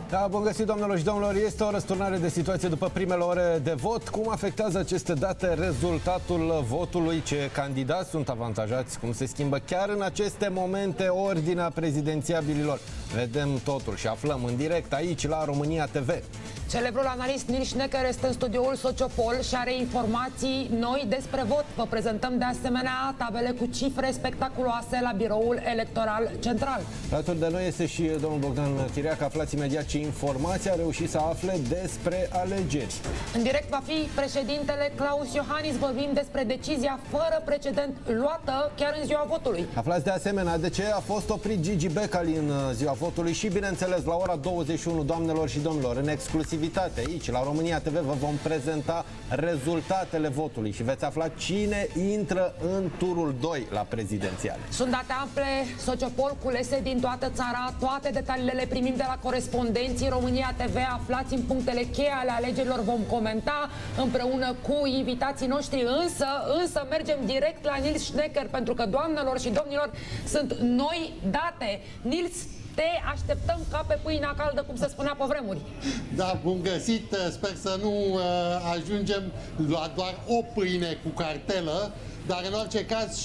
Da, bun găsit, doamnelor și domnilor. Este o răsturnare de situație după primele ore de vot. Cum afectează aceste date rezultatul votului? Ce candidați sunt avantajați? Cum se schimbă chiar în aceste momente ordinea prezidențiabililor? Vedem totul și aflăm în direct aici la România TV. Celebrul analist Nils Schnecker este în studioul Sociopol și are informații noi despre vot. Vă prezentăm de asemenea tabele cu cifre spectaculoase la biroul electoral central. Alături de noi este și domnul Bogdan Chiriac. Aflați imediat ce informații a reușit să afle despre alegeri. În direct va fi președintele Klaus Iohannis. Vorbim despre decizia fără precedent luată chiar în ziua votului. Aflați de asemenea de ce a fost oprit Gigi Becali în ziua votului și, bineînțeles, la ora 21, doamnelor și domnilor, în exclusivitate aici, la România TV, vă vom prezenta rezultatele votului și veți afla cine intră în turul 2 la prezidențiale. Sunt date ample, Sociopol culese din toată țara. Toate detaliile le primim de la corespondenții România TV. Aflați în punctele cheie ale alegerilor, vom comenta împreună cu invitații noștri, însă mergem direct la Nils Schnecker, pentru că, doamnelor și domnilor, sunt noi date. Nils, te așteptăm ca pe pâinea caldă, cum se spunea pe vremuri. Da, bun găsit. Sper să nu ajungem la doar o pâine cu cartelă, dar în orice caz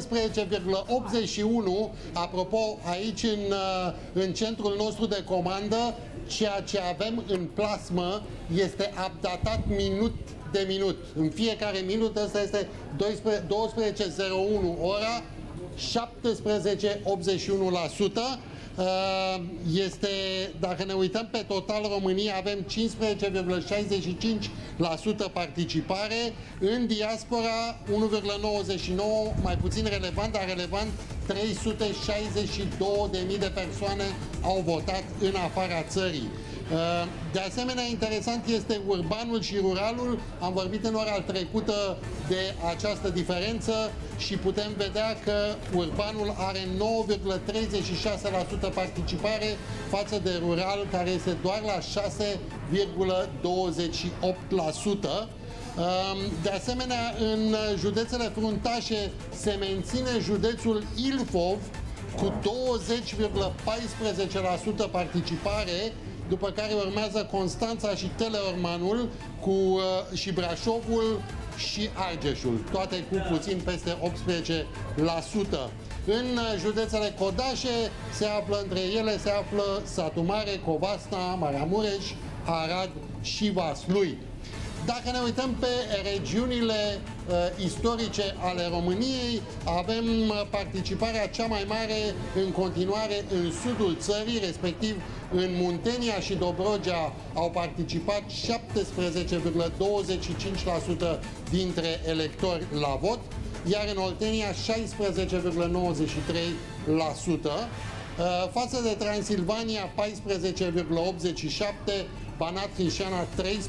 17,81, apropo, aici în centrul nostru de comandă, ceea ce avem în plasmă este updatat minut de minut. În fiecare minut, ăsta este 12:01 ora, 17,81%. Este, dacă ne uităm pe total România, avem 15,65% participare, în diaspora 1,99%, mai puțin relevant, dar relevant, 362.000 de persoane au votat în afara țării. De asemenea, interesant este urbanul și ruralul. Am vorbit în ora trecută de această diferență și putem vedea că urbanul are 9,36% participare față de rural, care este doar la 6,28%. De asemenea, în județele fruntașe se menține județul Ilfov cu 20,14% participare, după care urmează Constanța și Teleormanul și Brașovul și Argeșul, toate cu puțin peste 18%. În județele codașe între ele se află Satu Mare, Covasna, Maramureș, Arad și Vaslui. Dacă ne uităm pe regiunile istorice ale României, avem participarea cea mai mare în continuare în sudul țării, respectiv în Muntenia și Dobrogea au participat 17,25% dintre electori la vot, iar în Oltenia 16,93%. Față de Transilvania 14,87%, Banat Crișana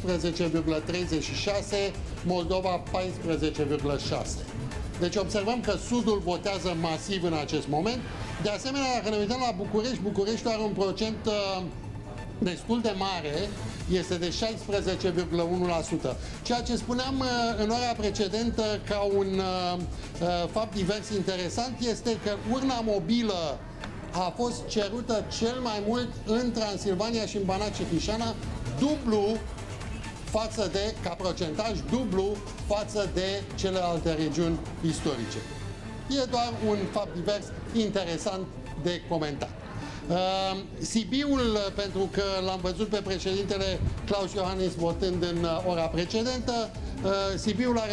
13,36%, Moldova 14,6%. Deci observăm că Sudul votează masiv în acest moment. De asemenea, dacă ne uităm la București, Bucureștiul are un procent destul de mare, este de 16,1%. Ceea ce spuneam în ora precedentă ca un fapt divers interesant este că urna mobilă a fost cerută cel mai mult în Transilvania și în Banat și Crișana, dublu față de, ca procentaj, dublu față de celelalte regiuni istorice. E doar un fapt divers interesant de comentat. Sibiul, pentru că l-am văzut pe președintele Klaus Iohannis votând în ora precedentă, Sibiul are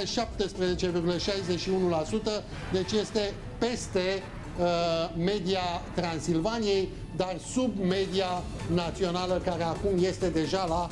17,61%, deci este peste media Transilvaniei, dar sub media națională, care acum este deja la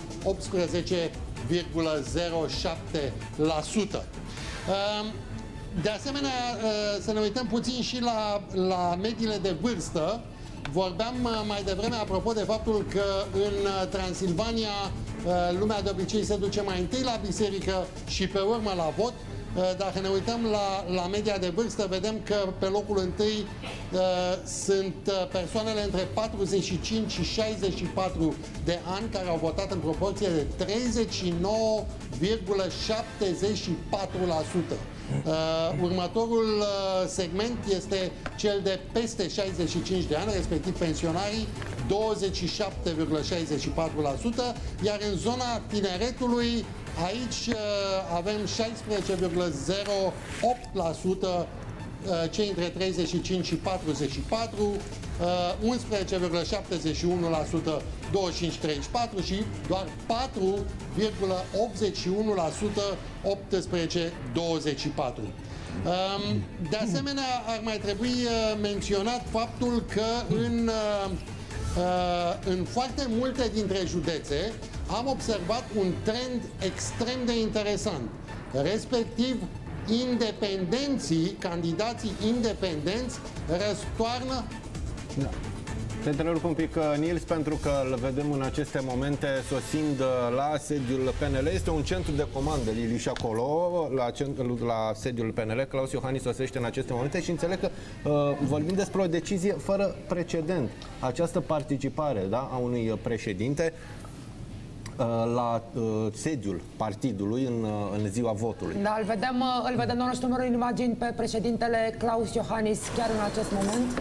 18,07%. De asemenea, să ne uităm puțin și la mediile de vârstă. Vorbeam mai devreme apropo de faptul că în Transilvania lumea de obicei se duce mai întâi la biserică și pe urmă la vot. Dacă ne uităm la media de vârstă, vedem că pe locul întâi sunt persoanele între 45 și 64 de ani, care au votat în proporție de 39,74%. Următorul segment este cel de peste 65 de ani, respectiv pensionarii, 27,64%, iar în zona tineretului, aici avem 16,08% cei între 35 și 44, 11,71% 25-34 și doar 4,81% 18-24. De asemenea, ar mai trebui menționat faptul că în foarte multe dintre județe am observat un trend extrem de interesant, respectiv independenții, candidații independenți răstoarnă. Da. Te întrerup un pic, Nils, pentru că îl vedem în aceste momente sosind la sediul PNL. Este un centru de comandă, Lili, și acolo, la sediul PNL. Claus Iohannis sosește în aceste momente și înțeleg că vorbim despre o decizie fără precedent. Această participare, da, a unui președinte la sediul partidului în ziua votului. Da, îl vedem în nostru numărul imagini pe președintele Claus Iohannis chiar în acest moment.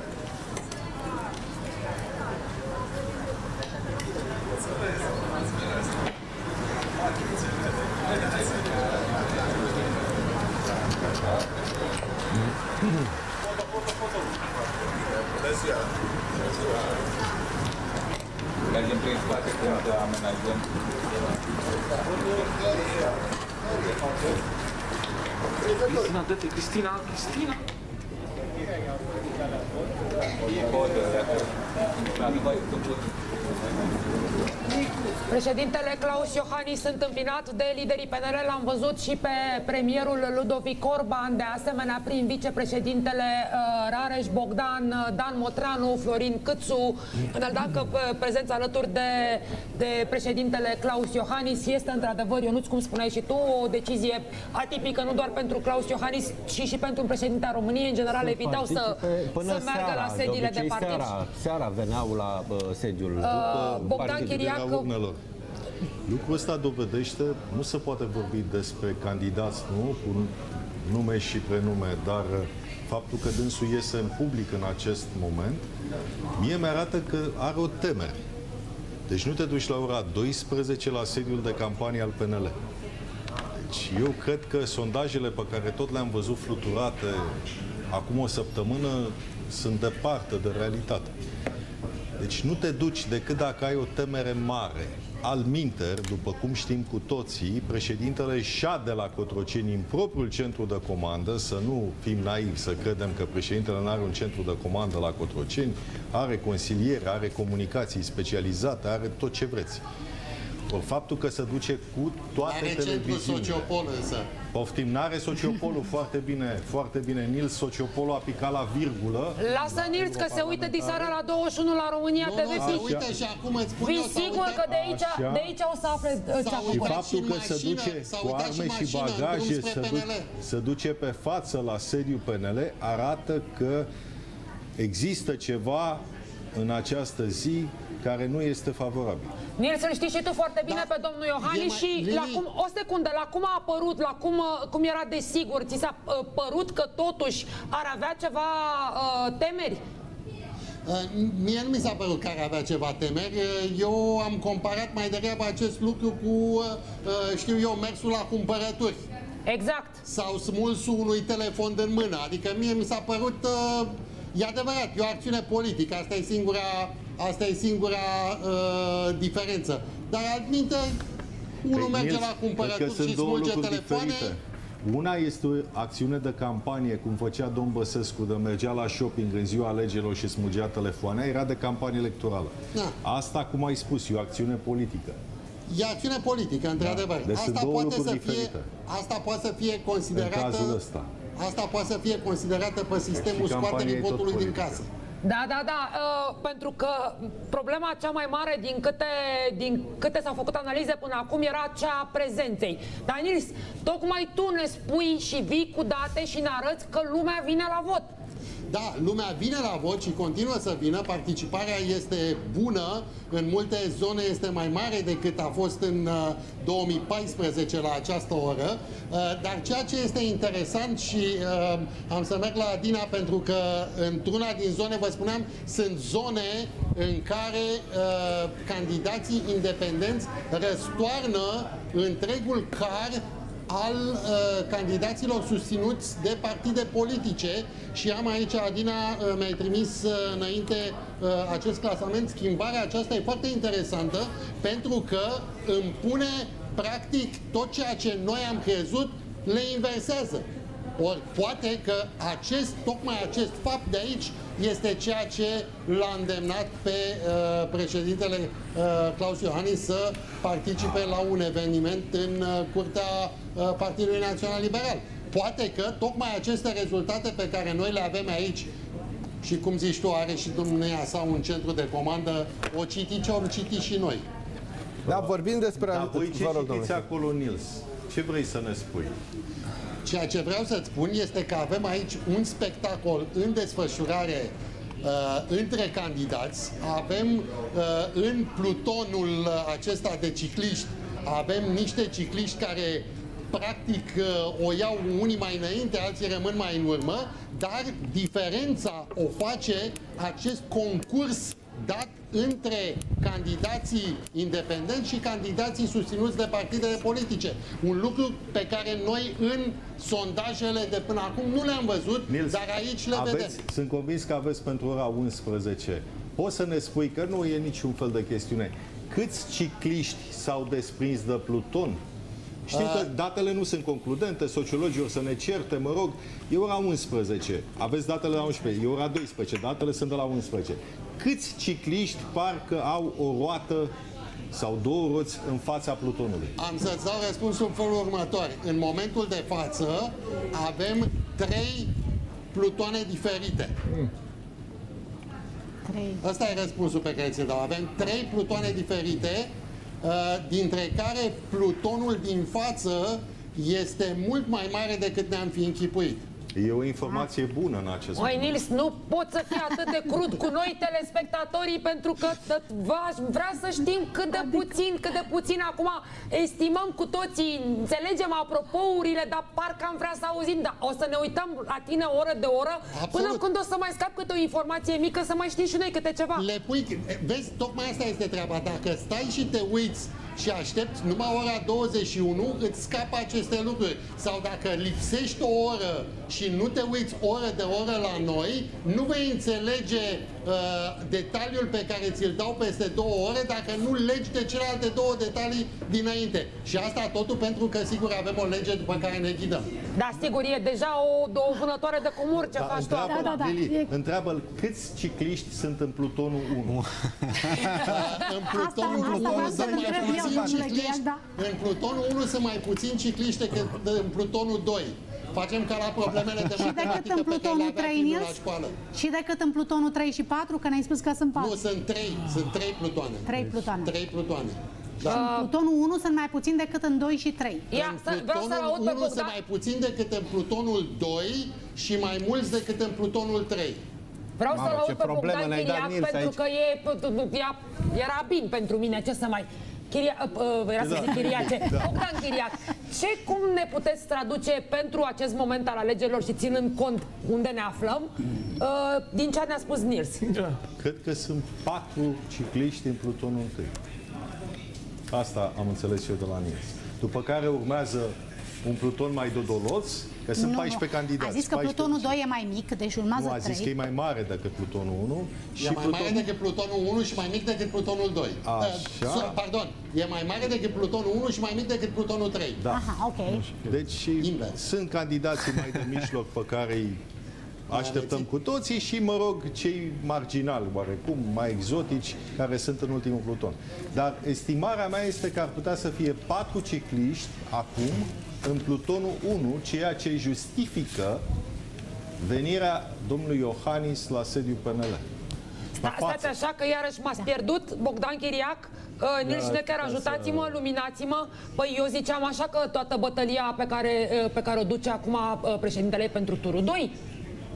Mergem prin spate când amenajăm. Cristina, dă-te, Cristina! Președintele Claus Iohannis întâmpinat de liderii PNL, l-am văzut și pe premierul Ludovic Orban, de asemenea prin vicepreședintele Rareș Bogdan, Dan Motranu, Florin Câțu, înălțat că prezența alături de președintele Claus Iohannis este într-adevăr, Ionuț, cum spuneai și tu, o decizie atipică nu doar pentru Claus Iohannis, ci și pentru președintele României. În general evitau să meargă la sediile de partid. Seara veneau la sediul Bogdan Chiriac. Lucrul ăsta dovedește, nu se poate vorbi despre candidați, nu, cu nume și prenume, dar faptul că dânsul iese în public în acest moment, mie mi-arată că are o temere. Deci nu te duci la ora 12 la sediul de campanie al PNL. Deci eu cred că sondajele pe care tot le-am văzut fluturate acum o săptămână sunt departe de realitate. Deci nu te duci decât dacă ai o temere mare. Alminter, după cum știm cu toții, președintele șade la Cotroceni în propriul centru de comandă, să nu fim naivi, să credem că președintele nu are un centru de comandă la Cotroceni, are consiliere, are comunicații specializate, are tot ce vreți. Faptul că se duce cu toate televiziunile. Sociopol însă. Poftim, n-are Sociopolul, foarte bine, Nils, Sociopolul a picat la virgulă. Lasă, Nils, că se uită diseară la 21 la România TV. Uite și acum îți spun eu, sigur că de aici o să afle ce a și faptul că se duce cu arme și bagaje, se duce pe față la sediul PNL, arată că există ceva în această zi care nu este favorabil. Nils, îl știi și tu foarte bine pe domnul Iohannis și o secundă, la cum a apărut, cum era de sigur, ți s-a părut că totuși ar avea ceva temeri? Mie nu mi s-a părut că ar avea ceva temeri. Eu am comparat mai degrabă acest lucru cu, știu eu, mersul la cumpărături. Exact. Sau smulsul unui telefon în mână. Adică mie mi s-a părut, e adevărat, e o acțiune politică, asta e singura diferență. Dar altminte, unul merge la cumpărături și smulge telefoane. Diferite. Una este o acțiune de campanie, cum făcea domn Băsescu, de mergea la shopping în ziua alegerilor și smulgea telefoane, era de campanie electorală. Da. Asta, cum ai spus, e o acțiune politică. E acțiune politică, într-adevăr. Da. Deci asta poate să fie considerată. În cazul ăsta. Asta poate să fie considerată pe sistemul scoaterii votului din casă. Da, pentru că problema cea mai mare din câte s-au făcut analize până acum era cea a prezenței. Dar, Nils, tocmai tu ne spui și vii cu date și ne arăți că lumea vine la vot. Da, lumea vine la vot și continuă să vină, participarea este bună, în multe zone este mai mare decât a fost în 2014 la această oră, dar ceea ce este interesant și am să merg la Adina pentru că într-una din zone, vă spuneam, sunt zone în care candidații independenți răstoarnă întregul car al candidaților susținuți de partide politice și am aici, Adina, mi-ai trimis înainte acest clasament. Schimbarea aceasta e foarte interesantă pentru că îmi pune practic tot ceea ce noi am crezut, le inversează. Ori poate că tocmai acest fapt de aici este ceea ce l-a îndemnat pe președintele Klaus Iohannis să participe la un eveniment în curtea Partidului Național Liberal. Poate că tocmai aceste rezultate pe care noi le avem aici, și cum zici tu, are și dumneavoastră sa un centru de comandă, o citi ce am citit și noi. Da, vorbim despre... Da, voi ce citiți acolo, Nils? Ce vrei să ne spui? Ceea ce vreau să-ți spun este că avem aici un spectacol în desfășurare între candidați. Avem în plutonul acesta de cicliști, avem niște cicliști care practic o iau unii mai înainte, alții rămân mai în urmă, dar diferența o face acest concurs dat între candidații independenți și candidații susținuți de partidele politice. Un lucru pe care noi în sondajele de până acum nu le-am văzut, Nils, dar aici le vedem. Sunt convins că aveți pentru ora 11. Poți să ne spui că nu e niciun fel de chestiune. Câți cicliști s-au desprins de pluton? Știu că datele nu sunt concludente, sociologii o să ne certe, mă rog, e ora 11, aveți datele la 11, e ora 12, datele sunt de la 11. Câți cicliști parcă au o roată sau două roți în fața plutonului? Am să-ți dau răspunsul în felul următor. În momentul de față avem 3 plutoane diferite. Ăsta e răspunsul pe care ți-l dau. Avem 3 plutoane diferite, dintre care plutonul din față este mult mai mare decât ne-am fi închipuit. E o informație bună în acest moment. Nils, nu poți să fii atât de crud cu noi, telespectatorii, pentru că vrea să știm cât de puțin acum estimăm cu toții, înțelegem apropourile, dar parcă am vrea să auzim, dar o să ne uităm la tine oră de oră. Absolut. Până când o să mai scap câte o informație mică, să mai știm și noi câte ceva. Le pui, vezi, tocmai asta este treaba. Dacă stai și te uiți și aștepți numai ora 21, îți scapă aceste lucruri. Sau dacă lipsești o oră și nu te uiți oră de oră la noi, nu vei înțelege detaliul pe care ți-l dau peste 2 ore dacă nu legi de celelalte 2 detalii dinainte. Și asta totul pentru că, sigur, avem o lege după care ne ghidăm. Da, sigur, e deja o vânătoare de comori ce faci tu acum. Întreabă-l câți cicliști sunt în plutonul 1. În plutonul 1 sunt mai puțini cicliști. În plutonul 1 sunt mai puțini cicliști decât în plutonul 2. Facem ca la problemele de matematică pe care le aveam la școală. Și decât în plutonul 3 și 4, că ne-ai spus că sunt 4. Nu, sunt 3. Sunt 3 plutoane. 3 plutoane. 3 plutoane. Da. În plutonul 1 sunt mai puțin decât în 2 și 3. În plutonul 1 sunt mai puțin decât în plutonul 2 și mai mulți decât în plutonul 3. Vreau să-l aud pe Bogdan Chiriac, pentru că era bine pentru mine, ce să mai... Bogdan Chiriac, cum ne puteți traduce pentru acest moment al alegerilor și ținând cont unde ne aflăm, din ce ne-a spus Nils? Cred că sunt 4 cicliști în plutonul 1. Asta am înțeles eu de la Nils. După care urmează un pluton mai dodoloț, că sunt 14 candidați. A zis că plutonul 2 e mai mic, deci urmează 3. Nu, a zis că e mai mare decât plutonul 1. E mai mare decât plutonul 1 și mai mic decât plutonul 2. Așa. Pardon, e mai mare decât plutonul 1 și mai mic decât plutonul 3. Da. Aha, ok. Deci sunt candidații mai de mijloc pe care îi așteptăm cu toții și, mă rog, cei marginali, oarecum, mai exotici, care sunt în ultimul pluton. Dar estimarea mea este că ar putea să fie 4 cicliști acum în plutonul 1, ceea ce justifică venirea domnului Iohannis la sediul PNL. Stați așa că iarăși m-ați pierdut, Bogdan Chiriac, Nils Schnecker, ajutați-mă, luminați-mă. Păi eu ziceam așa că toată bătălia pe care o duce acum președintele pentru turul 2.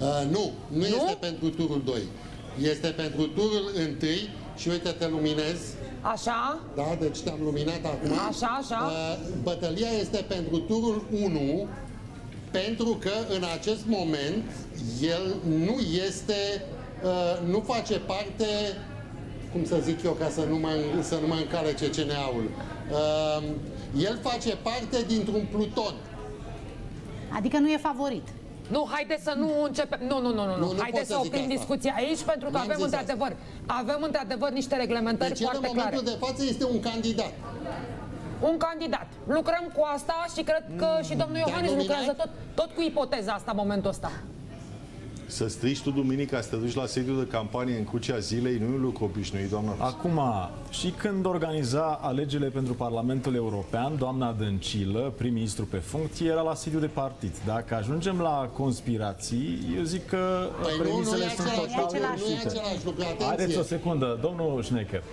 Nu este pentru turul 2. Este pentru turul 1 și uite, te luminez. Așa? Da, deci te-am luminat acum. Așa. Bătălia este pentru turul 1, pentru că în acest moment el nu este, nu face parte, cum să zic eu, ca să nu mă încale CCNA-ul. El face parte dintr-un pluton. Adică nu e favorit. Nu, haideți să nu începem. Nu. Haideți să oprim discuția aici, pentru că avem într-adevăr niște reglementări deci foarte clare. Deci în momentul de față este un candidat. Un candidat. Lucrăm cu asta și cred că și domnul Iohannis lucrează tot cu ipoteza asta în momentul ăsta. Să strici tu duminica, să te duci la sediul de campanie în Crucea Zilei, nu e un lucru obișnuit, doamna. Acum, și când organiza alegerile pentru Parlamentul European, doamna Dăncilă, prim-ministru pe funcție, era la sediul de partid. Dacă ajungem la conspirații, eu zic că premisele sunt total greșite. Haideți o secundă, domnul Schnecker.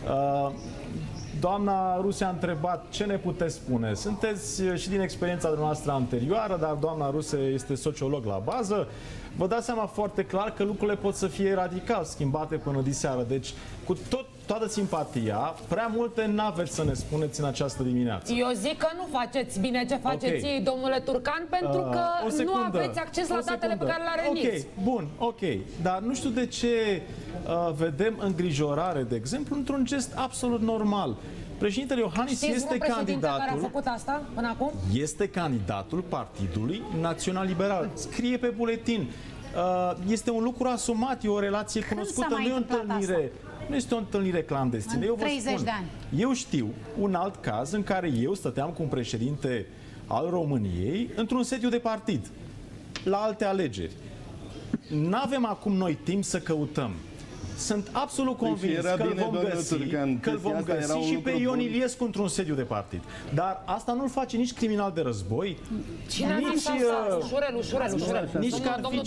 Doamna Ruse a întrebat ce ne puteți spune. Sunteți și din experiența noastră anterioară, dar doamna Ruse este sociolog la bază. Vă dați seama foarte clar că lucrurile pot să fie radical schimbate până diseară. Deci, cu toată simpatia, prea multe n-aveți să ne spuneți în această dimineață. Eu zic că nu faceți bine ce faceți ei, domnule Turcan, pentru că nu aveți acces la datele pe care le are NIRS. Bun, dar nu știu de ce vedem îngrijorare, de exemplu, într-un gest absolut normal. Președintele Iohannis este candidatul. Care a făcut asta până acum? Este candidatul Partidului Național Liberal. Scrie pe buletin. Este un lucru asumat, e o relație cunoscută, nu e o întâlnire. Nu este o întâlnire clandestină. Eu vă 30 spun, de ani. eu știu un alt caz în care eu stăteam cu un președinte al României într-un sediu de partid la alte alegeri. N-avem acum noi timp să căutăm. Sunt absolut convins că îl vom găsi și pe Ion Iliescu într-un sediu de partid. Dar asta nu-l face nici criminal de război, nici că ar fi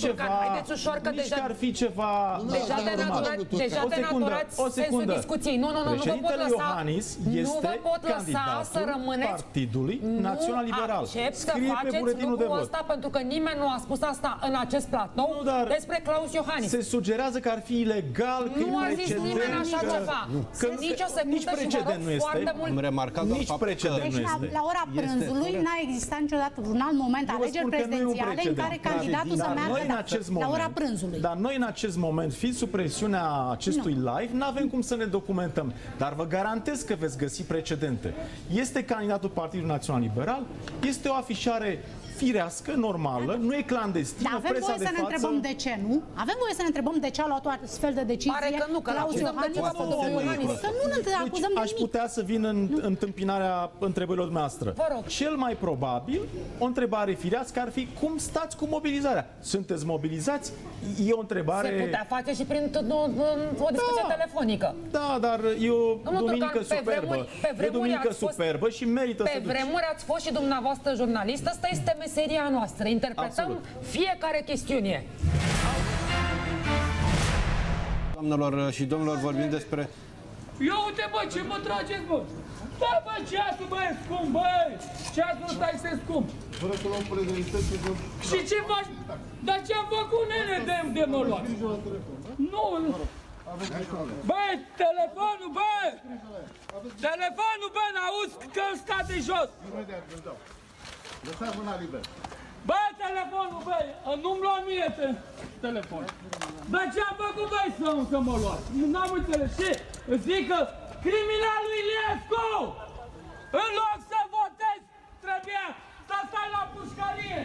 ceva... Deja denaturați sensul discuției. Nu vă pot lăsa să rămâneți Partidului Național Liberal. Accept să faceți lucrul ăsta, pentru că nimeni nu a spus asta în acest platou despre Claus Iohannis. Se sugerează că ar fi ilegal. Nu a zis nimeni așa ceva. Nici o secundă și vă rog foarte mult. Nici precedent nu este. La ora prânzului n-a existat niciodată un alt moment alegeri prezidențiale în care candidatul să meargă la ora prânzului. Dar noi în acest moment, fiind sub presiunea acestui live, nu avem cum să ne documentăm. Dar vă garantez că veți găsi precedente. Este candidatul Partidului Național Liberal, este o afișare firească, normală, nu e clandestină. Dar avem voie să ne întrebăm de ce, nu? Avem voie să ne întrebăm de ce a luat o astfel de decizie. Pare că nu, că Claus Iohannis. Să nu ne acuzăm de Aș putea să vin în întâmpinarea întrebărilor noastre. Cel mai probabil, o întrebare firească ar fi: cum stați cu mobilizarea? Sunteți mobilizați? E o întrebare... Se putea face și prin o discuție telefonică. Da, dar e o duminică superbă. E o duminică superbă și merită să duci. Pe vremuri ați fost și dumneavoastră jurnalist. Asta este meseria noastră. Interpretăm fiecare chestiune. Doamnelor și domnilor, vorbim despre... Ia uite, bă, ce mă trageți, bă! Da, bă, ceasul, bă, e scump, bă! Ceasul ăsta este scump! Și ce faci? Dar ce-am făcut, nene, de mă luat? Nu! Bă, telefonul, bă! Telefonul, bă, n-auzi că îl scade jos! Lăsați mâna liberă. Bă, telefonul, bă, nu-mi lua mie telefon. Dar ce-am făcut, băi, să mă luați? N-am înțeles. Și zic că criminalul Iliescu, în loc să votezi, trebuia să stai la pușcărie.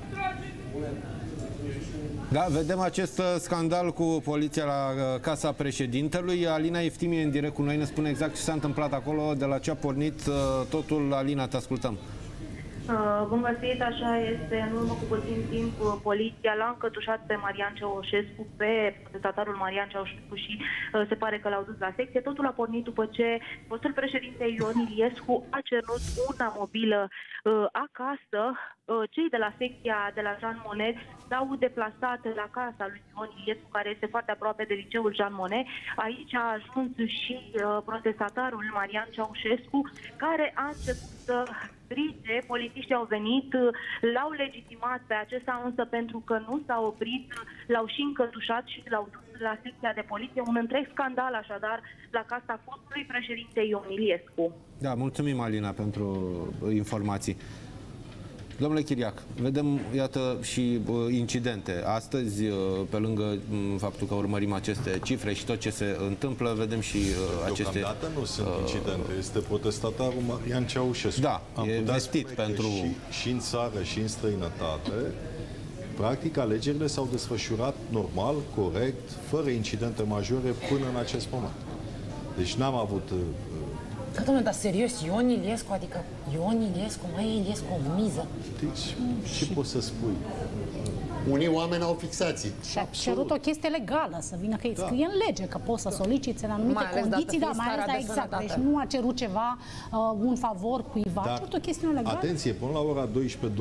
Da, vedem acest scandal cu poliția la casa președintelui. Alina Eftimiu în direct cu noi, ne spune exact ce s-a întâmplat acolo, de la ce a pornit totul. Alina, te ascultăm. Bun găsit, așa este. În urmă cu puțin timp, poliția l-a încătușat pe Marian Ceaușescu, pe protestatarul Marian Ceaușescu și se pare că l-au dus la secție. Totul a pornit după ce fostul președinte Ion Iliescu a cerut una mobilă acasă. Cei de la secția de la Jean Monnet s-au deplasat la casa lui Ion Iliescu, care este foarte aproape de liceul Jean Monnet. Aici a ajuns și protestatarul Marian Ceaușescu, care a început să strige, polițiștii au venit, l-au legitimat pe acesta, însă pentru că nu s-a oprit, l-au și încătușat și l-au dus la secția de poliție. Un întreg scandal, așadar, la casa fostului președinte Ion Iliescu. Da, mulțumim, Alina, pentru informații. Domnule Chiriac, vedem, iată, și incidente. Astăzi, pe lângă faptul că urmărim aceste cifre și tot ce se întâmplă, vedem și aceste... Deocamdată nu sunt incidente. Este protestatarul Marian Ceaușescu. Da, e vestit pentru... Și în țară, și în străinătate, practic, alegerile s-au desfășurat normal, corect, fără incidente majore până în acest moment. Deci n-am avut... Da, domnule, dar serios, Ion Iliescu, adică Ion Iliescu, mai Iliescu, o miză. Deci, ce poți să spui? Unii oameni au fixații. Și a cerut o chestie legală, să vină, că îi scrie în lege, că poți să soliciți în anumite condiții, dar mai ales, exact. Deci nu a cerut ceva, un favor cuiva, a cerut o chestiune legală. Atenție, până la ora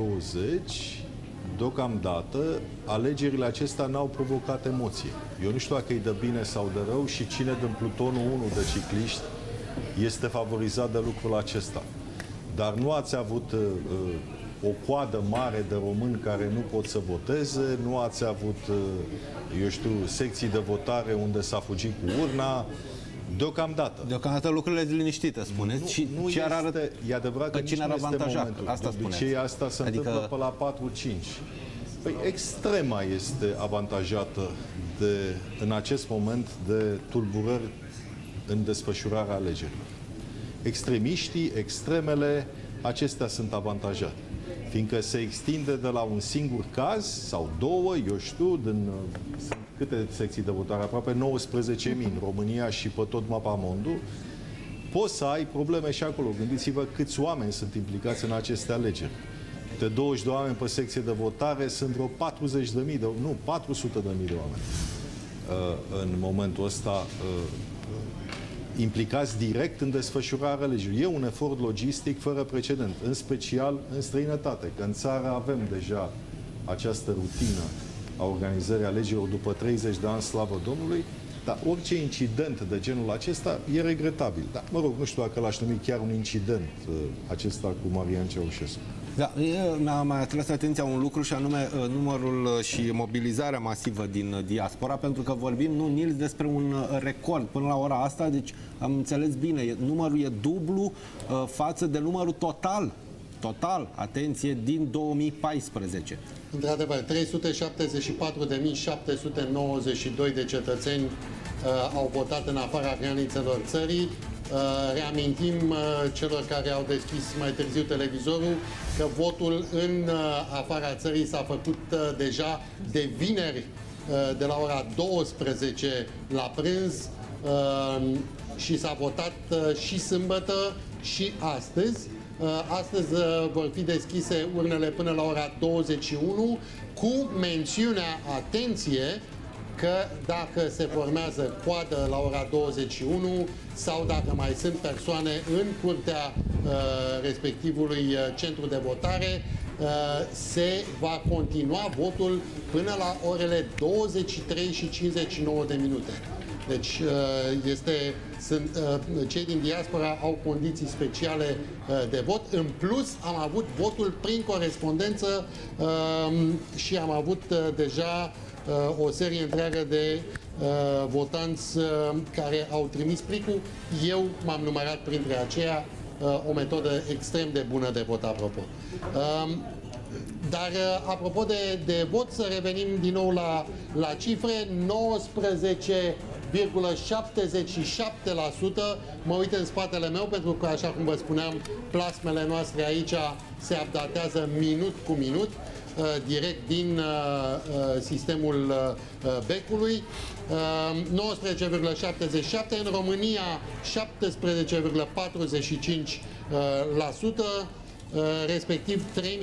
12:20, deocamdată, alegerile acestea n-au provocat emoție. Eu nu știu dacă e de bine sau de rău și cine din plutonul 1 de cicliști este favorizat de lucrul acesta. Dar nu ați avut o coadă mare de români care nu pot să voteze, nu ați avut, eu știu, secții de votare unde s-a fugit cu urna. Deocamdată. Deocamdată lucrurile sunt liniștite, spuneți. Nu, și nu ce este, e adevărat că cine ar avantaja? Asta de obicei asta se întâmplă pe la 4-5. Păi extrema este avantajată în acest moment de tulburări în desfășurarea alegerilor. Extremiștii, extremele, acestea sunt avantajate. Fiindcă se extinde de la un singur caz sau două, eu știu, sunt câte secții de votare? Aproape 19.000 în România și pe tot mapamondul. Poți să ai probleme și acolo. Gândiți-vă câți oameni sunt implicați în aceste alegeri. De 20 de oameni pe secție de votare sunt vreo 400.000 de oameni în momentul ăsta implicați direct în desfășurarea alegerilor. E un efort logistic fără precedent, în special în străinătate, că în țară avem deja această rutină a organizării alegerilor după 30 de ani, slavă Domnului, dar orice incident de genul acesta e regretabil. Dar, mă rog, nu știu dacă l-aș numi chiar un incident acesta cu Marian Ceaușescu. Da, mi-a mai atras atenția un lucru și anume numărul și mobilizarea masivă din diaspora, pentru că vorbim, nu, Nils, despre un record până la ora asta, deci am înțeles bine, numărul e dublu față de numărul total, atenție, din 2014. Într-adevăr, 374.792 de cetățeni au votat în afara granițelor țării. Reamintim celor care au deschis mai târziu televizorul că votul în afara țării s-a făcut deja de vineri de la ora 12 la prânz și s-a votat și sâmbătă și astăzi. Astăzi vor fi deschise urnele până la ora 21 cu mențiunea, atenție, că dacă se formează coadă la ora 21 sau dacă mai sunt persoane în curtea respectivului centru de votare, se va continua votul până la orele 23 și 59 de minute. Deci cei din diaspora au condiții speciale de vot. În plus, am avut votul prin corespondență și am avut deja o serie întreagă de votanți care au trimis plicul. Eu m-am numărat printre aceia, o metodă extrem de bună de vot, apropo. Dar, apropo de vot, să revenim din nou la cifre. 19,77%. Mă uit în spatele meu pentru că, așa cum vă spuneam, plasmele noastre aici se updatează minut cu minut, direct din sistemul becului. 19,77%, în România 17,45%, respectiv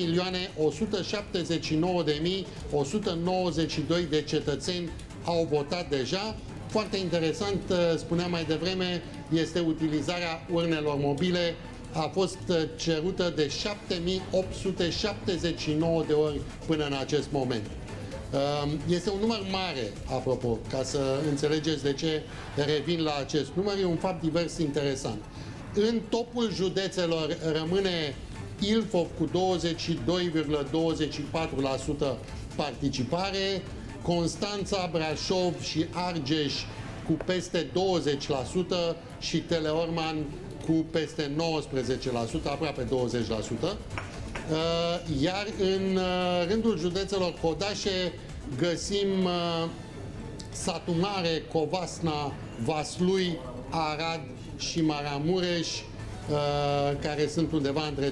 3.179.192 de cetățeni au votat deja. Foarte interesant, spuneam mai devreme, este utilizarea urnelor mobile. A fost cerută de 7.879 de ori până în acest moment. Este un număr mare, apropo, ca să înțelegeți de ce revin la acest număr. E un fapt divers interesant. În topul județelor rămâne Ilfov cu 22,24% participare, Constanța, Brașov și Argeș cu peste 20% și Teleorman cu peste 19%, aproape 20%. Iar în rândul județelor codașe găsim Satu Mare, Covasna, Vaslui, Arad și Maramureș, care sunt undeva între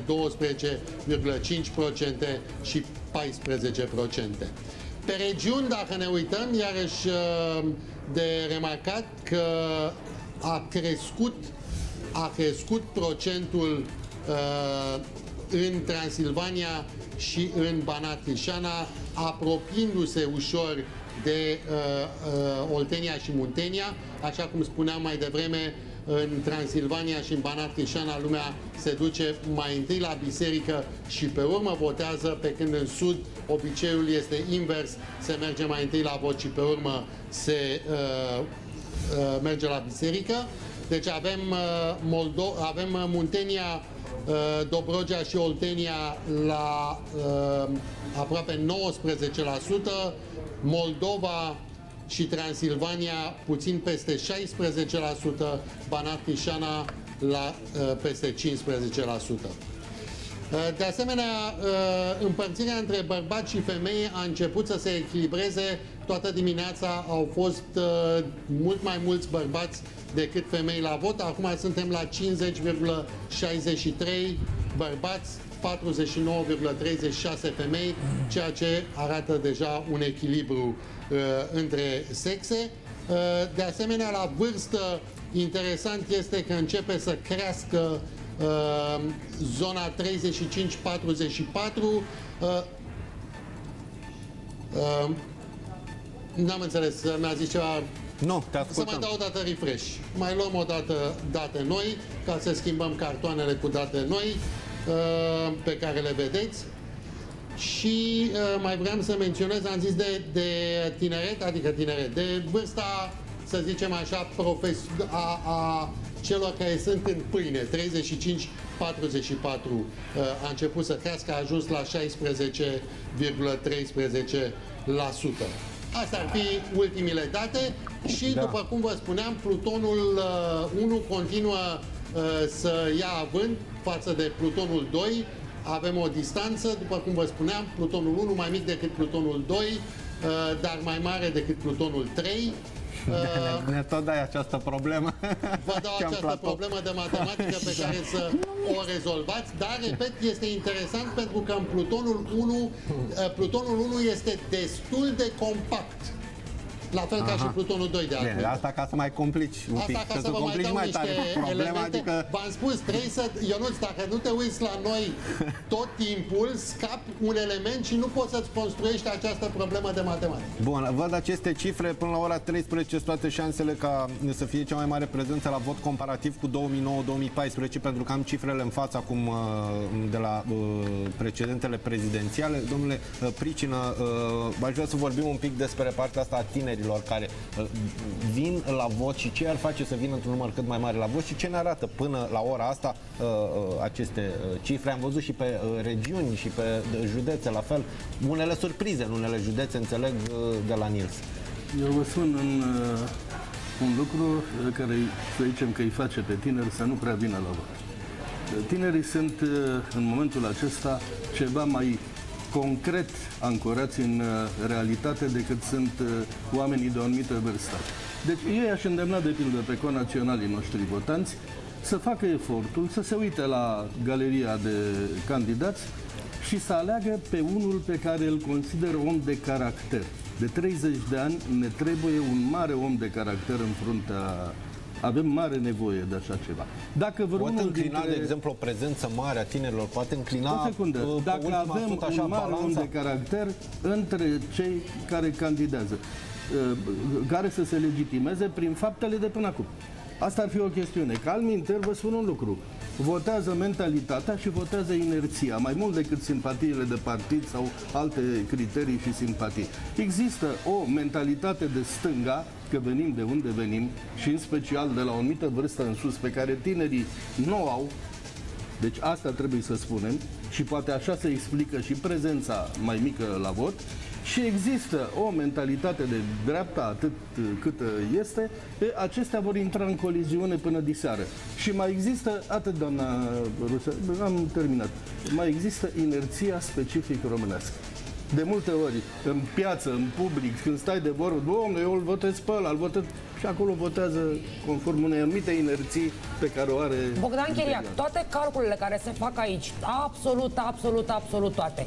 12,5% și 14%. Pe regiuni, dacă ne uităm, iarăși de remarcat că a crescut procentul în Transilvania și în Banat Crișana, apropiindu-se ușor de Oltenia și Muntenia. Așa cum spuneam mai devreme, în Transilvania și în Banat Crișana lumea se duce mai întâi la biserică și pe urmă votează, pe când în Sud obiceiul este invers, se merge mai întâi la vot și pe urmă se merge la biserică. Deci avem Muntenia, Dobrogea și Oltenia la aproape 19%, Moldova și Transilvania puțin peste 16%, Banat Crișana la peste 15%. De asemenea, împărțirea între bărbați și femei a început să se echilibreze. Toată dimineața au fost mult mai mulți bărbați decât femei la vot. Acum suntem la 50,63 bărbați, 49,36 femei, ceea ce arată deja un echilibru între sexe. De asemenea, la vârstă, interesant este că începe să crească zona 35-44. N-am înțeles, mi-a zis ceva. Nu, te ascultăm. Să mai dau o dată refresh. Mai luăm o dată date noi, ca să schimbăm cartoanele cu date noi pe care le vedeți. Și mai vreau să menționez, am zis de tineret, adică tineret, de vârsta, să zicem așa, a celor care sunt în pâine, 35-44 a început să crească, a ajuns la 16,13%. Astea ar fi ultimile date și, după cum vă spuneam, Plutonul 1 continuă să ia avânt față de Plutonul 2. Avem o distanță, după cum vă spuneam, Plutonul 1 mai mic decât Plutonul 2, dar mai mare decât Plutonul 3. Ne tot dai această problemă. Vă dau această problemă de matematică pe care să o rezolvați, dar, repet, este interesant pentru că în Plutonul 1 este destul de compact. La fel ca și Plutonul 2 de altfel. Asta ca să mai complici un pic, asta ca să vă mai dau mai niște tare problema, adică... V-am spus, trebuie să... Ionuț, dacă nu te uiți la noi tot timpul, scapi un element și nu poți să-ți construiești această problemă de matematică. Bun, văd aceste cifre, până la ora 13 toate șansele ca să fie cea mai mare prezență la vot comparativ cu 2009-2014, pentru că am cifrele în față acum de la precedentele prezidențiale. Domnule Pricină, aș vrea să vorbim un pic despre partea asta a tinerilor care vin la vot și ce ar face să vină într-un număr cât mai mare la vot și ce ne arată până la ora asta aceste cifre. Am văzut și pe regiuni și pe județe, la fel, unele surprize în unele județe, înțeleg, de la Nils. Eu vă spun un lucru care, să zicem, că îi face pe tineri să nu prea vină la vot. Tinerii sunt, în momentul acesta, ceva mai concret ancorați în realitate decât sunt oamenii de o anumită vârstă. Deci eu i-aș îndemna, de pildă, pe conaționalii noștri votanți să facă efortul, să se uite la galeria de candidați și să aleagă pe unul pe care îl consideră om de caracter. De 30 de ani ne trebuie un mare om de caracter în fruntea. Avem mare nevoie de așa ceva. Dacă poate înclina, de exemplu, o prezență mare a tinerilor, poate înclina dacă avem un mare om de caracter între cei care candidează, care să se legitimeze prin faptele de până acum. Asta ar fi o chestiune. Că alminter, vă spun un lucru. Votează mentalitatea și votează inerția, mai mult decât simpatiile de partid sau alte criterii și simpatii. Există o mentalitate de stânga, că venim de unde venim și în special de la o anumită vârstă în sus, pe care tinerii nu au, Deci asta trebuie să spunem și poate așa se explică și prezența mai mică la vot. Și există o mentalitate de dreapta atât cât este, acestea vor intra în coliziune până diseară. Și mai există, atât doamna Rusă, am terminat, mai există inerția specific românească. De multe ori, în piață, în public, când stai de vorbă, dom'le, eu îl votez pe ăla, îl votez... Și acolo votează conform unei anumite inerții pe care o are... Bogdan Chiriac, toate calculele care se fac aici, absolut toate,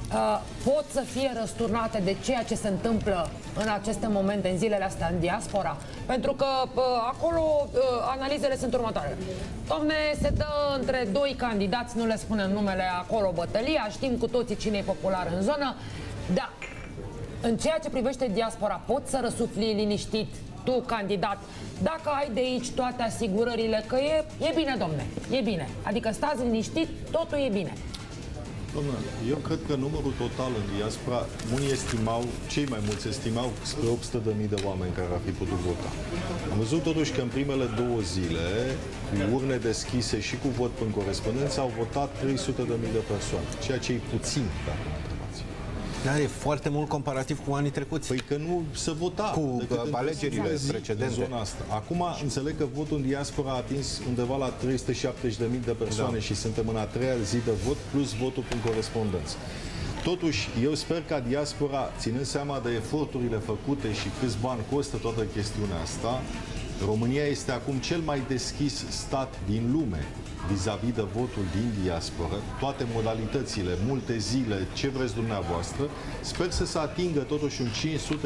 pot să fie răsturnate de ceea ce se întâmplă în aceste momente, în zilele astea, în diaspora? Pentru că acolo analizele sunt următoarele. Dom'le, se dă între doi candidați, nu le spunem numele acolo, bătălia, știm cu toții cine e popular în zonă, da. În ceea ce privește diaspora, poți să răsufli liniștit tu, candidat, dacă ai de aici toate asigurările că e bine, domne, e bine. Adică stați liniștit, totul e bine. Domnule, eu cred că numărul total în diaspora, unii estimau, cei mai mulți estimau spre 800.000 de oameni care ar fi putut vota. Am văzut totuși că în primele 2 zile, cu urne deschise și cu vot prin corespondență, au votat 300.000 de persoane, ceea ce e puțin, dacă mă întrebați. Dar e foarte mult comparativ cu anii trecuți. Păi că nu se vota cu alegerile precedente. În zona asta. Acum înțeleg că votul în diaspora a atins undeva la 370.000 de persoane și suntem în a 3-a zi de vot, plus votul prin corespondență. Totuși, eu sper ca diaspora, ținând seama de eforturile făcute și câți bani costă toată chestiunea asta, România este acum cel mai deschis stat din lume vis-a-vis de votul din diaspora, toate modalitățile, multe zile, ce vreți dumneavoastră, sper să se atingă totuși un 500-600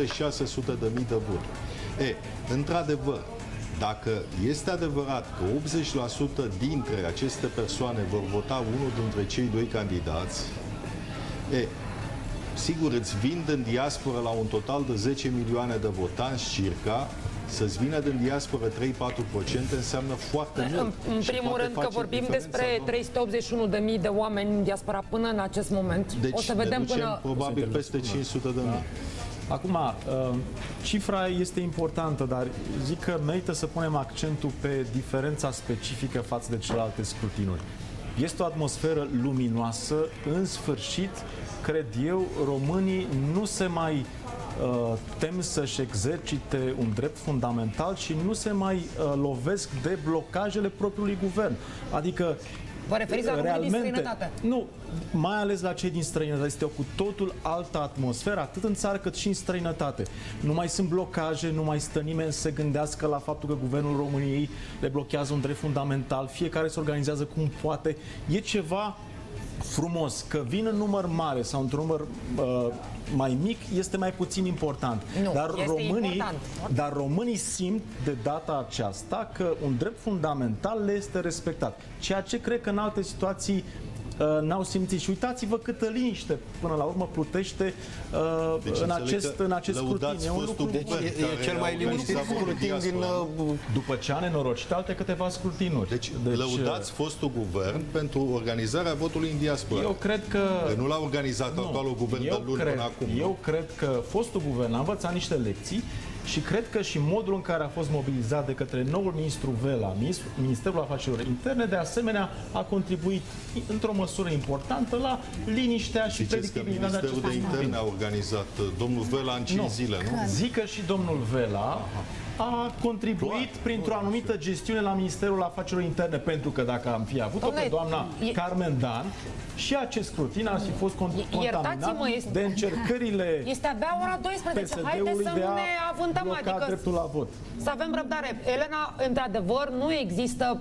de mii de voturi. Într-adevăr, dacă este adevărat că 80% dintre aceste persoane vor vota unul dintre cei 2 candidați, sigur, îți vind în diaspora la un total de 10 milioane de votanți circa, să-ți vină din diaspora 3-4% înseamnă foarte mult. În primul rând că vorbim despre 381.000 de oameni în diaspora până în acest moment. Deci o să vedem până... probabil peste 500.000. Acum, cifra este importantă, dar zic că merită să punem accentul pe diferența specifică față de celelalte scrutinuri. Este o atmosferă luminoasă, în sfârșit, cred eu, românii nu se mai tem să-și exercite un drept fundamental și nu se mai lovesc de blocajele propriului guvern. Adică vă referiți la românii din străinătate? Nu, mai ales la cei din străinătate. Este o cu totul altă atmosferă, atât în țară cât și în străinătate. Nu mai sunt blocaje, nu mai stă nimeni să se gândească la faptul că guvernul României le blochează un drept fundamental, fiecare se organizează cum poate. E ceva frumos. Că vin în număr mare sau într-un număr mai mic este mai puțin important. Nu, dar românii simt de data aceasta că un drept fundamental le este respectat. Ceea ce cred că în alte situații n-au simțit. Și uitați-vă câtă liniște până la urmă plutește în acest scrutin. E un lucru cel mai liniștit scrutin din... După ce a nenorocit alte câteva scrutinuri. Deci lăudați fostul guvern pentru organizarea votului în diaspora. Eu cred că nu l-a organizat actualul guvern de luni până acum. Eu cred că fostul guvern a învățat niște lecții și cred că și modul în care a fost mobilizat de către noul ministru Vela, Ministerul Afacerilor Interne, de asemenea a contribuit într-o măsură importantă la liniștea și predictibilitatea acestui Ministerul de Interne a organizat domnul Vela în 5 zile, nu? Zic că și domnul Vela a contribuit printr-o anumită gestiune la Ministerul Afacerilor Interne, pentru că dacă am fi avut-o pe doamna Carmen Dan, și acest scrutin ar fi fost contaminat de încercările este abia ora 12. Haideți să nu ne avântăm, adică dreptul la vot. Să avem răbdare. Elena, într-adevăr, nu există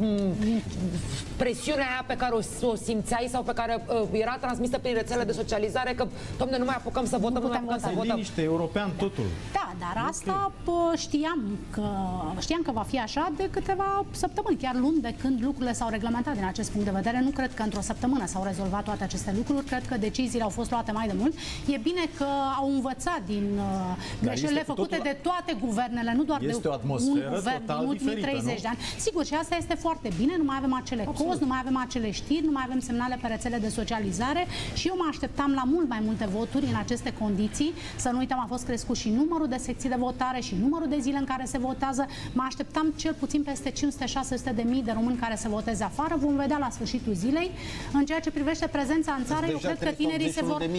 presiunea aia pe care o simțeai sau pe care era transmisă prin rețelele de socializare că, domne, nu mai apucăm să votăm, nu mai apucăm să votăm. Liniște, european totul. Da, dar asta știam că va fi așa de câteva săptămâni, chiar luni, de când lucrurile s-au reglementat din acest punct de vedere. Nu cred că într-o săptămână s-au rezolvat toate aceste lucruri. Cred că deciziile au fost luate mai de mult. E bine că au învățat din greșelile făcute de toate guvernele, nu doar de un guvern din ultimii 30 de ani. Sigur, și asta este foarte bine. Nu mai avem acele cozi, nu mai avem acele știri, nu mai avem semnale pe rețele de socializare și eu mă așteptam la mult mai multe voturi în aceste condiții. Să nu uităm, a fost crescut și numărul de secții de votare și numărul de zile zile în care se votează. Mă așteptam cel puțin peste 500-600 de mii de români care să voteze afară. Vom vedea la sfârșitul zilei. În ceea ce privește prezența în țară, eu cred că tinerii se vor...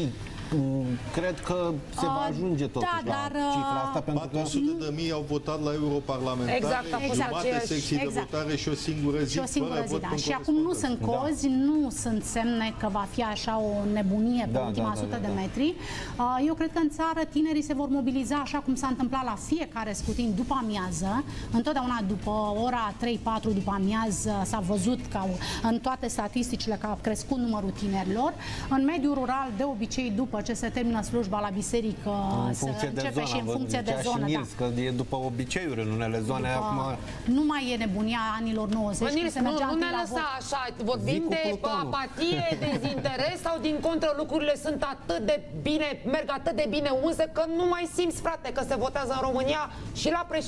Cred că se va ajunge totuși la cifra asta, pentru că 400 de mii au votat la europarlamentare, jumătate secții de votare și o singură zi, fără vot în și acum nu sunt cozi, nu sunt semne că va fi așa o nebunie pe ultima sută de metri. Eu cred că în țară tinerii se vor mobiliza așa cum s-a întâmplat la fiecare scrutin după amiază. Întotdeauna după ora 3-4 după amiază s-a văzut că în toate statisticile că a crescut numărul tinerilor. În mediul rural, de obicei, după ce se termină slujba la biserică, se începe și în funcție de zonă. Că e după obiceiuri în unele zone. Acum... Nu mai e nebunia anilor 90. Nu ne lăsa așa. Vorbim de apatie, dezinteres sau din contră lucrurile sunt atât de bine, merg atât de bine unse că nu mai simți, frate, că se votează în România și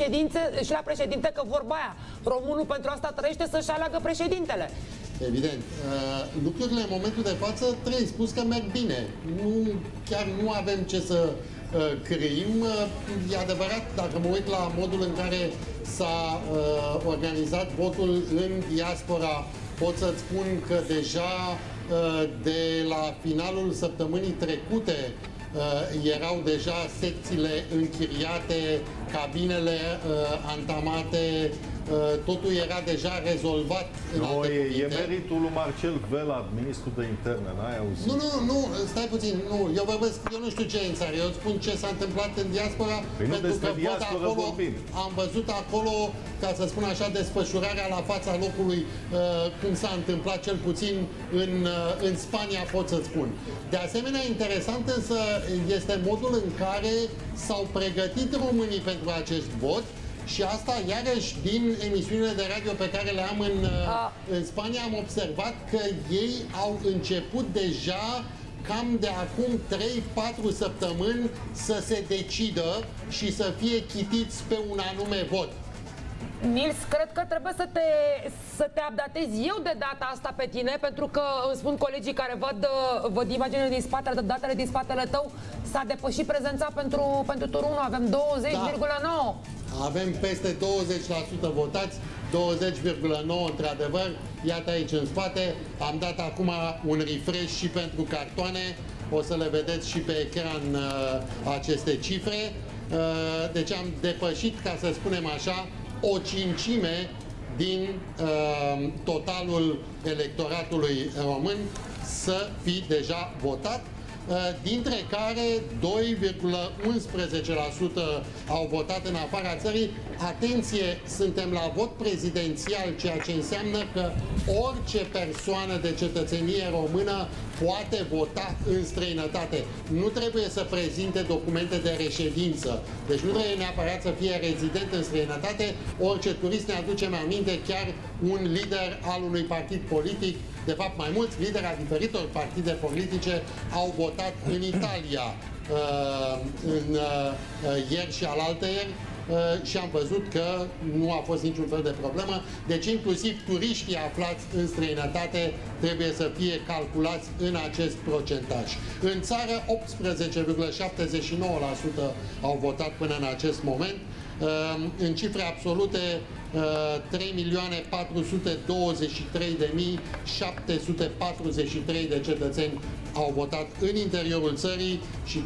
la președinte că vorba aia. Românul pentru asta trăiește să-și aleagă președintele. Evident. Lucrurile în momentul de față trebuie spus că merg bine. Chiar nu avem ce să creim. E adevărat, dacă mă uit la modul în care s-a organizat votul în diaspora, pot să-ți spun că deja de la finalul săptămânii trecute erau deja secțiile închiriate, cabinele antamate, totul era deja rezolvat. E meritul lui Marcel Vela, ministrul de interne, n-ai auzit? Nu, stai puțin, eu nu știu ce e în țară, eu spun ce s-a întâmplat în diaspora, pentru că am văzut acolo, ca să spun așa, desfășurarea la fața locului, cum s-a întâmplat cel puțin în Spania, pot să spun. De asemenea, interesant însă este modul în care s-au pregătit românii pentru acest vot. Și asta, iarăși, din emisiunile de radio pe care le am în Spania, am observat că ei au început deja cam de acum 3-4 săptămâni să se decidă și să fie chitiți pe un anume vot. Nils, cred că trebuie să te updatezi eu de data asta pe tine, pentru că îmi spun colegii care văd imaginele din spatele, datele din spatele tău, s-a depășit prezența pentru turul 1, avem 20,9. Avem peste 20% votați, 20,9 într-adevăr. Iată aici în spate, am dat acum un refresh și pentru cartoane, o să le vedeți și pe ecran aceste cifre. Deci am depășit, ca să spunem așa, o cincime din totalul electoratului român să fi deja votat, dintre care 2,11% au votat în afara țării. Atenție, suntem la vot prezidențial, ceea ce înseamnă că orice persoană de cetățenie română poate vota în străinătate. Nu trebuie să prezinte documente de reședință. Deci nu trebuie neapărat să fie rezident în străinătate. Orice turist, ne aducem aminte, chiar un lider al unui partid politic, de fapt mai mulți lideri a diferitor partide politice au votat în Italia ieri și alaltăieri și am văzut că nu a fost niciun fel de problemă. Deci inclusiv turiștii aflați în străinătate trebuie să fie calculați în acest procentaj. În țară 18,79% au votat până în acest moment. În cifre absolute 3.423.743 de cetățeni au votat în interiorul țării și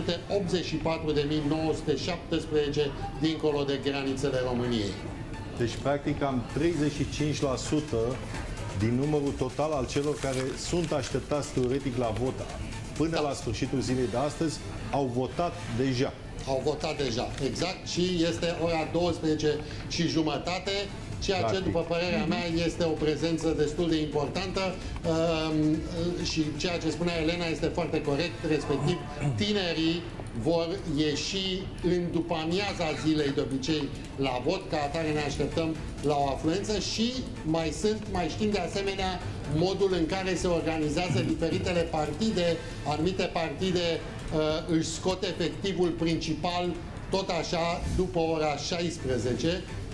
384.917 dincolo de granițele României. Deci, practic, am 35% din numărul total al celor care sunt așteptați teoretic la vot până la sfârșitul zilei de astăzi au votat deja. Au votat deja, exact, și este ora 12:30, ceea ce, după părerea mea, este o prezență destul de importantă și ceea ce spunea Elena este foarte corect, respectiv tinerii vor ieși în după-amiaza zilei de obicei la vot, ca atare ne așteptăm la o afluență și mai știm de asemenea modul în care se organizează diferitele partide. Anumite partide își scot efectivul principal tot așa după ora 16,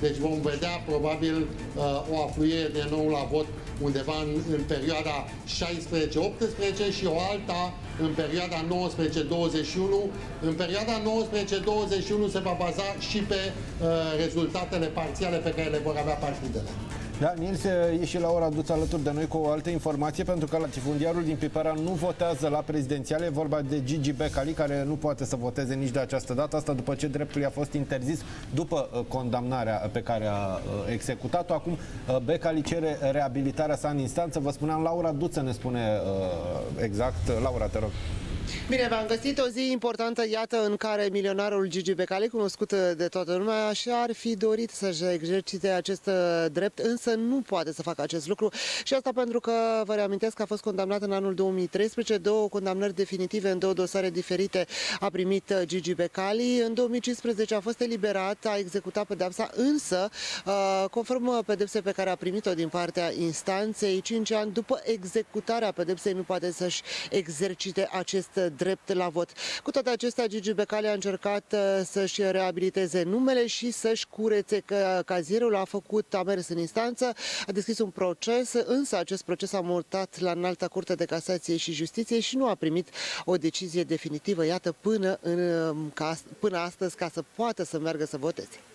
Deci vom vedea probabil o afluire de nou la vot undeva în perioada 16-18 și o alta în perioada 19-21. În perioada 19-21 se va baza și pe rezultatele parțiale pe care le vor avea partidele. Da, Nils, e și Laura Duț alături de noi cu o altă informație, pentru că latifundiarul din Pipera nu votează la prezidențiale. E vorba de Gigi Becali, care nu poate să voteze nici de această dată. Asta după ce dreptul i-a fost interzis după condamnarea pe care a executat-o. Acum Becali cere reabilitarea sa în instanță. Vă spuneam, Laura Duț ne spune exact. Laura, te rog. Bine, v-am găsit o zi importantă, iată, în care milionarul Gigi Becali, cunoscut de toată lumea, așa ar fi dorit să-și exercite acest drept, însă nu poate să facă acest lucru. Și asta pentru că, vă reamintesc, că a fost condamnat în anul 2013, două condamnări definitive în două dosare diferite a primit Gigi Becali. În 2015 a fost eliberat, a executat pedeapsa, însă, conform pedepsei pe care a primit-o din partea instanței, 5 ani după executarea pedepsei nu poate să-și exercite acest drept la vot. Cu toate acestea, Gigi Becali a încercat să-și reabiliteze numele și să-și curețe cazierul. A mers în instanță, a deschis un proces, însă acest proces a mutat la Înalta Curte de Casație și Justiție și nu a primit o decizie definitivă, iată, până astăzi, ca să poată să meargă să voteze.